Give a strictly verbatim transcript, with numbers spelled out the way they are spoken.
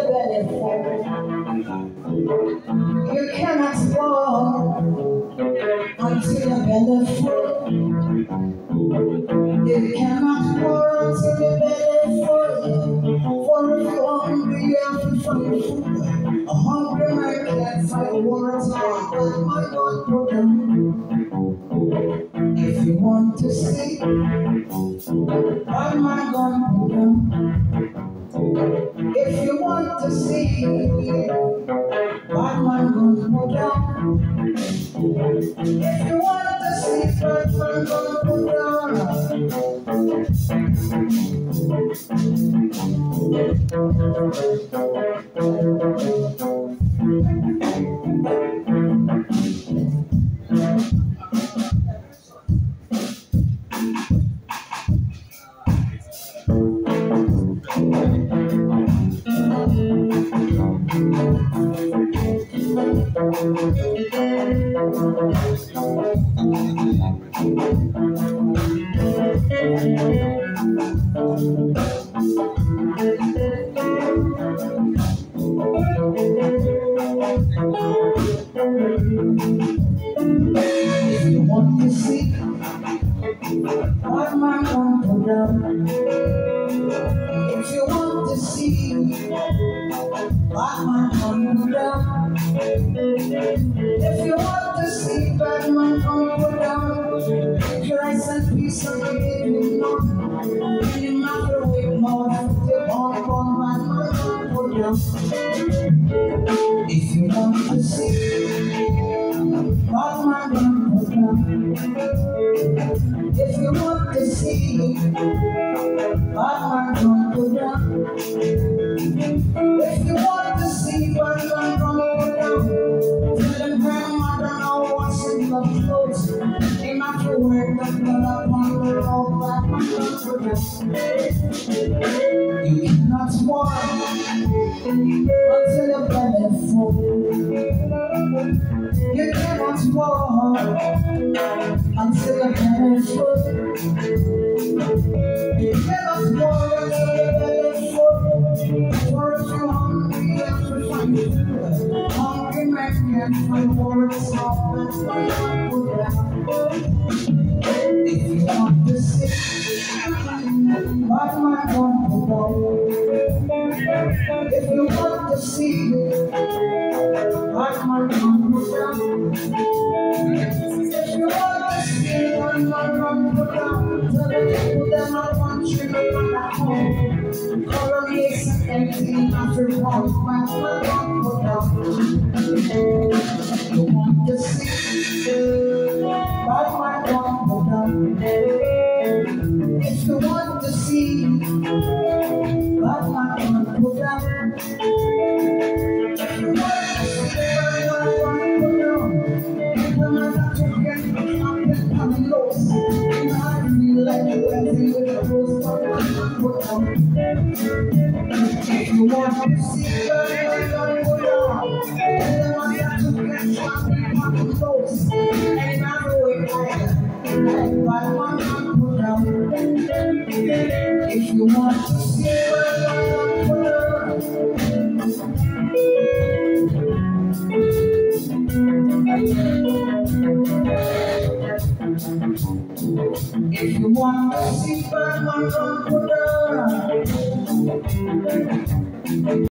belly full. You cannot walk until your belly full. You cannot walk until your belly full. For if you're hungry, you have to find food. A hungry man can't find water, but my God put them. If you want to see, I'm not gonna put them. If you want to see, I'm not gonna put them. If you want to see, I'm not gonna put If you want to see, I'm not gonna put down. If you want to see, Batman come down. If you want to see, Batman come down. Christ and peace and living on. Any matter with more than the on Batman come down. If you want to see, Batman come down. If you want to see, Batman come down. If you want to see Batman come down, tell them grandmother now what's in the clothes. They not to wear that blood upon the road, Batman come down. You cannot walk until your belly full. You cannot walk until your belly full. You cannot walk until your belly full. For if you're hungry, you have to find food. Hungry man can't find words, so that's why you put down. If you want to see, Batman won't put down. If you want to see, Batman won't put down. If you want to see, Batman won't put down. Tell the people that I want you to come at home. Color makes empty after one, Batman won't put down. If you want to see, Batman won't put down. If you want to see, Batman won't put down. If you want to see, Batman won't put down. People are not to get the content coming loose. You know, I feel like you went in with the rose, Batman won't put down. If you want to see, Batman won't put down. People are not to get the content coming loose. And I know it like Batman won't put down. If you want to see, Batman won't put down. If you want to see Batman, run,